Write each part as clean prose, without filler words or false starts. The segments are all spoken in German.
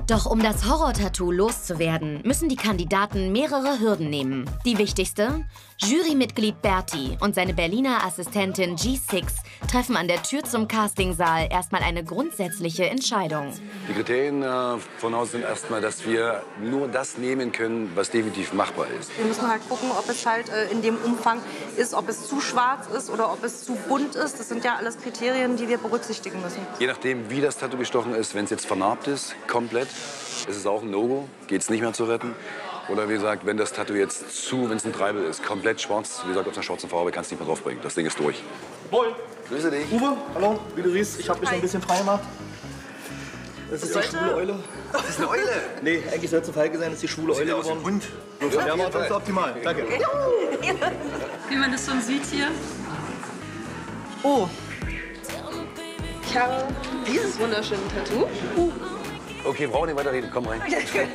Doch um das Horror-Tattoo loszuwerden, müssen die Kandidaten mehrere Hürden nehmen. Die wichtigste? Jurymitglied Berti und seine Berliner Assistentin G6 treffen an der Tür zum Castingsaal erstmal eine grundsätzliche Entscheidung. Die Kriterien von uns sind erstmal, dass wir nur das nehmen können, was definitiv machbar ist. Wir müssen halt gucken, ob es halt in dem Umfang ist, ob es zu schwarz ist oder ob es zu bunt ist. Das sind ja alles Kriterien, die wir berücksichtigen müssen. Je nachdem, wie das Tattoo gestochen ist, wenn es jetzt vernarbt ist, komplett, ist es auch ein No-Go, geht es nicht mehr zu retten. Oder wie gesagt, wenn das Tattoo jetzt wenn es ein Treibel ist, komplett schwarz, wie gesagt, auf einer schwarzen Farbe, kannst du nicht mehr draufbringen. Das Ding ist durch. Moin. Grüße dich. Uwe, hallo, wie du siehst, ich habe mich noch ein bisschen frei gemacht. Das ist die schwule Eule. Das ist eine Eule. Nee, eigentlich soll es eine Falke sein, das ist die schwule Eule geworden. Hund. Ja, war ganz optimal. Danke. Wie man das so sieht hier. Oh, Ich habe dieses wunderschöne Tattoo. Okay, brauchen nicht weiter reden. Komm rein.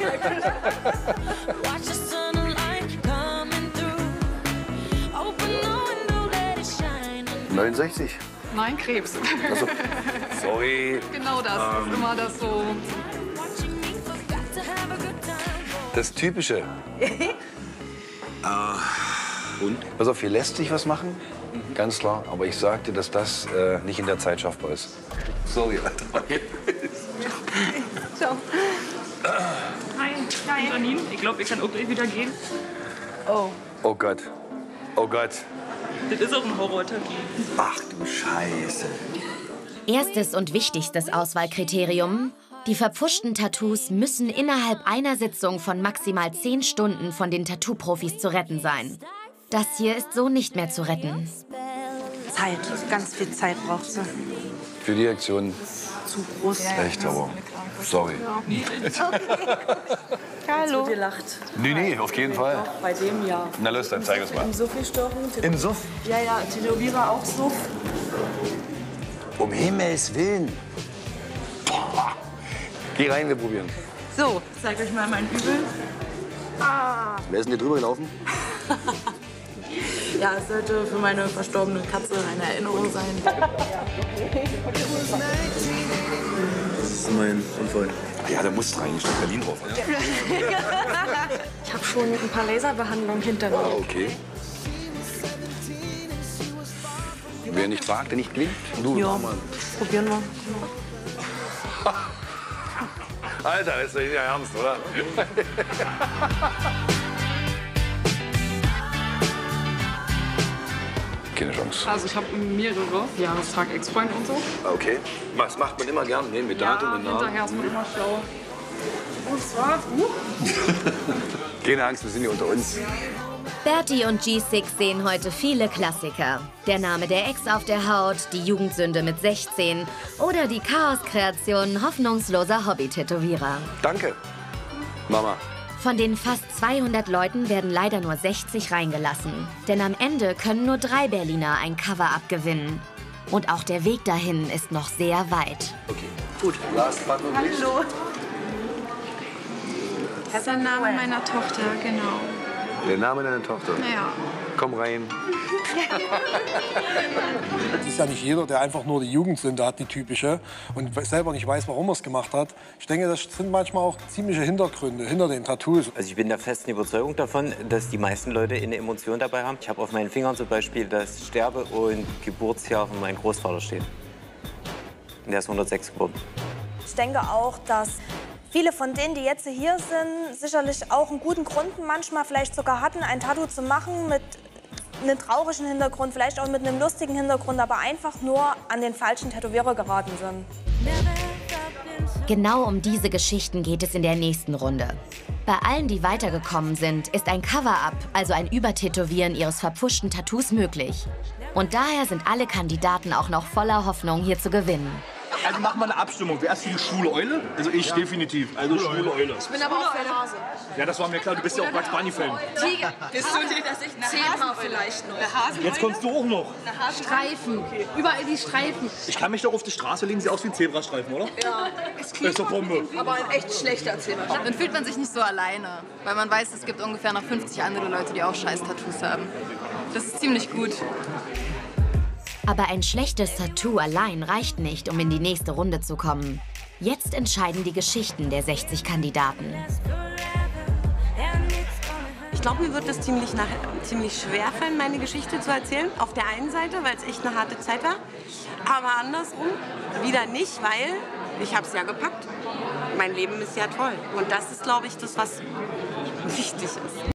69. Nein, Krebs. Also, sorry. Genau das. Ist immer das so. Das Typische. Und? Pass auf, hier lässt sich was machen. Ganz klar. Aber ich sagte, dass das nicht in der Zeit schaffbar ist. Sorry, Alter. ciao. Hi. Hi. Janine, ich glaube, ihr könnt auch gleich wieder gehen. Oh. Oh Gott. Oh Gott. Das ist auch ein Horror-Tattoo. Ach du Scheiße. Erstes und wichtigstes Auswahlkriterium: Die verpfuschten Tattoos müssen innerhalb einer Sitzung von maximal 10 Stunden von den Tattoo-Profis zu retten sein. Das hier ist so nicht mehr zu retten. Zeit, ganz viel Zeit braucht sie. Für die Aktion Zu groß. echt, aber sorry. Hallo. Gelacht. Nee, auf jeden Fall. Bei dem ja. Na los, dann zeig es mal. Im Suff gestochen. Im Suff? Ja, Tätowierer auch Suff. Um Himmels Willen. Boah. Geh rein, wir probieren. So. Ich zeig euch mal mein Übel. Wer ist denn hier drüber gelaufen? Ja, es sollte für meine verstorbene Katze eine Erinnerung sein. Das ist mein Unfall. Ja, da muss rein, steht Berlin drauf. Ich habe schon ein paar Laserbehandlungen hinter mir. Okay. Wer nicht fragt, der nicht gewinnt. Du, Ja, Mann. probieren wir. Alter, das ist doch nicht ernst, oder? Keine Chance. Also ich habe mehrere. Jahrestag, Ex-Freund und so. Okay. Das macht man immer gern, ne? Mit Datum und Namen. hinterher ist man immer schlau. Und zwar, Keine Angst, wir sind hier unter uns. Berti und G6 sehen heute viele Klassiker. Der Name der Ex auf der Haut, die Jugendsünde mit 16 oder die Chaos-Kreation hoffnungsloser Hobby-Tätowierer. Danke, Mama. Von den fast 200 Leuten werden leider nur 60 reingelassen. Denn am Ende können nur 3 Berliner ein Cover-Up gewinnen. Und auch der Weg dahin ist noch sehr weit. Okay, gut. Last but not least. Hallo. das ist der Name meiner Tochter, genau. Der Name deiner Tochter. Naja. Komm rein. Es ist ja nicht jeder, der einfach nur die Jugendsünde hat, die typische, und selber nicht weiß, warum er es gemacht hat. Ich denke, das sind manchmal auch ziemliche Hintergründe hinter den Tattoos. Also ich bin der festen Überzeugung davon, dass die meisten Leute eine Emotion dabei haben. Ich habe auf meinen Fingern zum Beispiel das Sterbe- und Geburtsjahr von meinem Großvater stehen. Und der ist 106 geboren. Ich denke auch, dass viele von denen, die jetzt hier sind, sicherlich auch einen guten Grund manchmal vielleicht sogar hatten, ein Tattoo zu machen mit einem traurigen Hintergrund, vielleicht auch mit einem lustigen Hintergrund, aber einfach nur an den falschen Tätowierer geraten sind. Genau um diese Geschichten geht es in der nächsten Runde. Bei allen, die weitergekommen sind, ist ein Cover-Up, also ein Übertätowieren ihres verpfuschten Tattoos möglich. Und daher sind alle Kandidaten auch noch voller Hoffnung, hier zu gewinnen. Also machen wir eine Abstimmung. Wer ist die schwule Eule? Also ich definitiv. Also schwule Eule. Ich bin aber auch für Hase. Ja, das war mir klar. Du bist ja auch Bugs Bunny-Fan. Tiger. Bist du dir das echt 10-mal vielleicht noch? Jetzt kommst du auch noch. Streifen. Überall die Streifen. Ich kann mich doch auf die Straße legen. Sieht aus wie ein Zebrastreifen, oder? Ja. Das ist doch Bombe. Aber ein echt schlechter Zebrastreifen. Dann fühlt man sich nicht so alleine. Weil man weiß, es gibt ungefähr noch 50 andere Leute, die auch scheiß Tattoos haben. Das ist ziemlich gut. Aber ein schlechtes Tattoo allein reicht nicht, um in die nächste Runde zu kommen. Jetzt entscheiden die Geschichten der 60 Kandidaten. Ich glaube, mir wird es ziemlich schwer fallen, meine Geschichte zu erzählen. Auf der einen Seite, weil es echt eine harte Zeit war. Aber andersrum wieder nicht, weil ich habe es ja gepackt. Mein Leben ist ja toll. Und das ist, glaube ich, das, was wichtig ist.